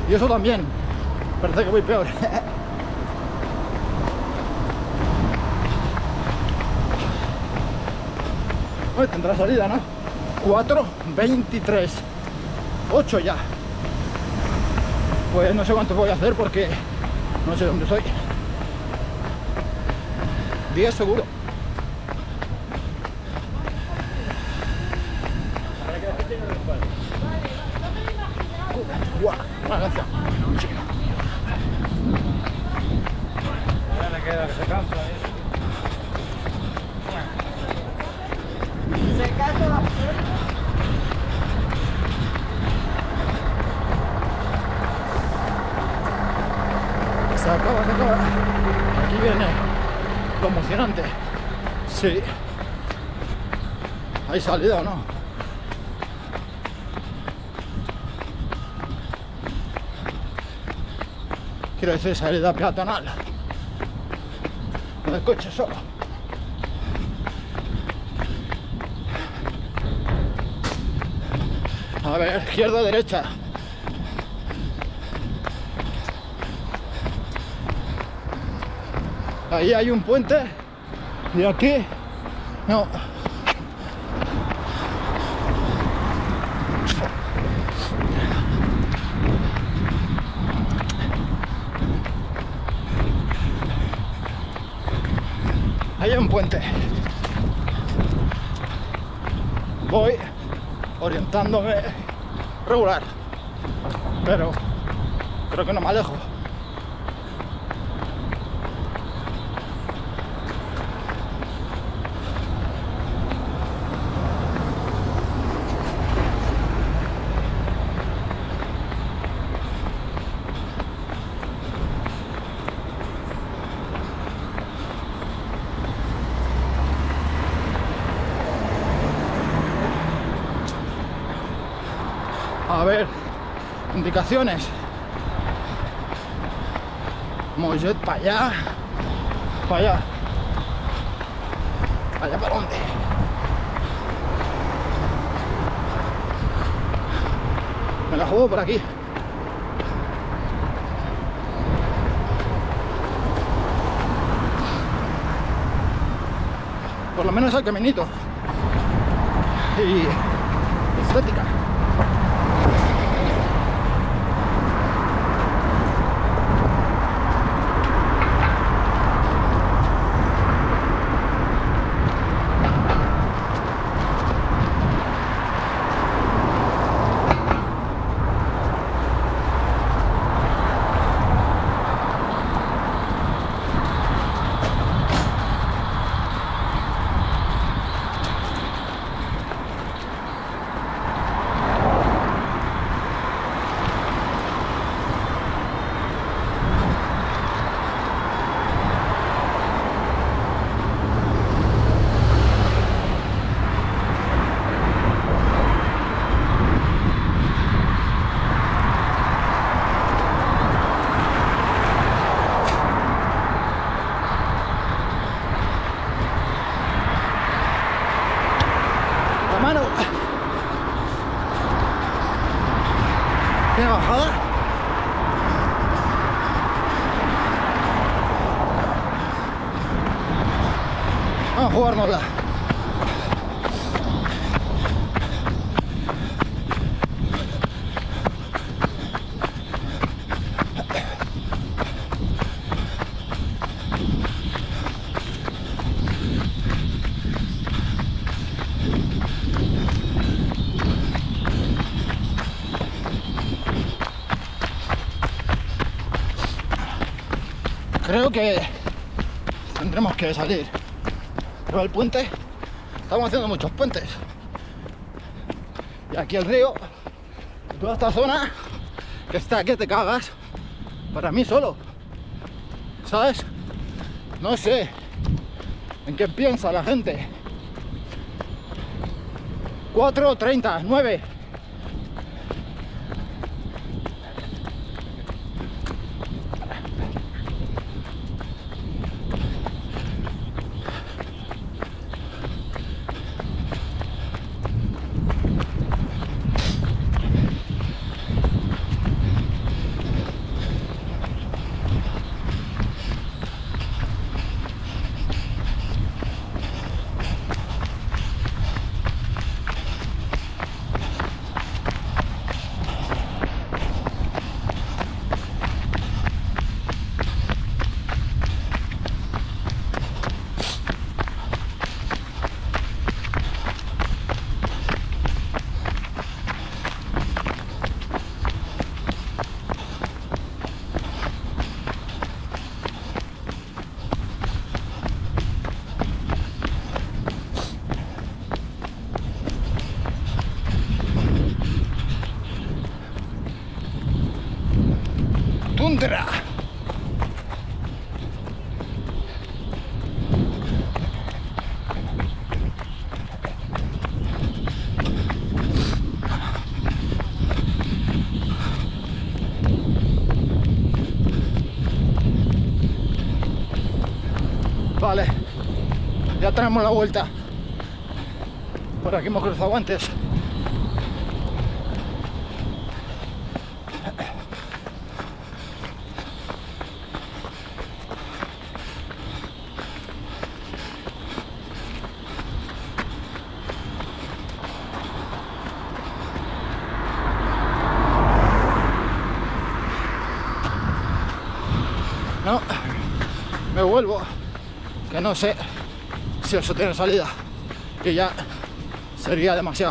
Y eso también. Parece que voy peor. Bueno, tendrá salida, ¿no? 4:23. 8 ya. Pues no sé cuánto voy a hacer porque no sé dónde estoy. 10 seguro. Guau, una gracia. Ya le queda que se cansa. Se cansa la Se acaba, se acaba. Aquí viene lo emocionante. Sí. ¿Hay salida o no? Quiero decir, salida peatonal. No de coche solo. A ver, izquierda, derecha. Ahí hay un puente y aquí no. Ahí hay un puente. Voy orientándome regular, pero creo que no me alejo. A ver, indicaciones. Mollet para allá. Para allá. ¿Para allá para dónde? Me la juego por aquí. Por lo menos al caminito. Y estética. Mano, ¿tiene bajada? Vamos a jugárnosla. Creo que tendremos que salir. Pero el puente, estamos haciendo muchos puentes. Y aquí el río, toda esta zona que está que te cagas, para mí solo. ¿Sabes? No sé en qué piensa la gente. 4:30, 9. tundra. Vale, ya tenemos la vuelta. Por aquí hemos cruzado antes. No, me vuelvo, que no sé si eso tiene salida, y ya sería demasiado.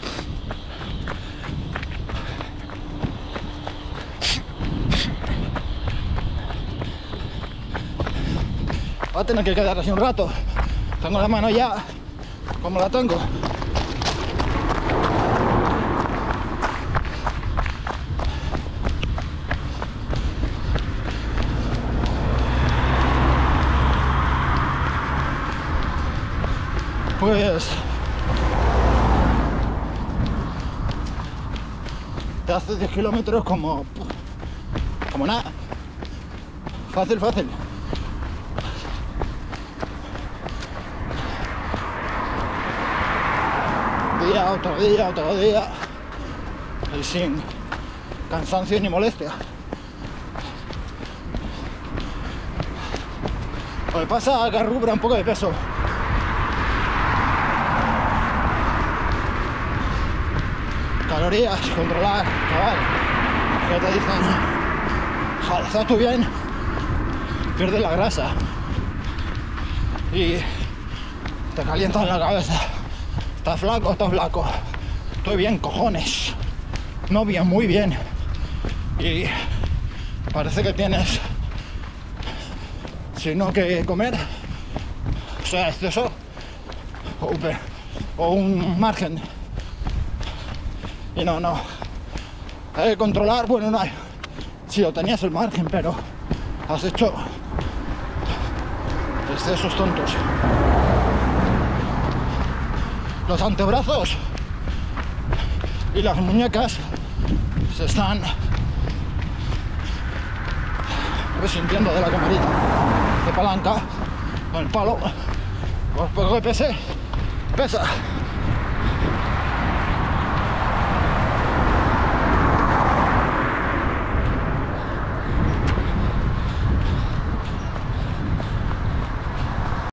Va a tener que quedar así un rato. Tengo la mano ya como la tengo. Pues te haces 10 kilómetros como nada. Fácil, fácil. Otro día. Y sin cansancio ni molestia. Lo que pasa es que arrubra un poco de peso. Calorías, controlar, chaval. Que te dicen, joder, ¿estás tú bien? Pierdes la grasa y te calientan la cabeza. ¿Estás flaco? ¿Estás flaco? Estoy bien, cojones. No bien, muy bien. Y parece que tienes, si no que comer, o sea, exceso o un margen. Y no, hay que controlar, bueno, no hay. Si lo tenías el margen, pero has hecho excesos tontos. Los antebrazos y las muñecas se están resintiendo de la camarita de palanca con el palo. Pues poco que pesa.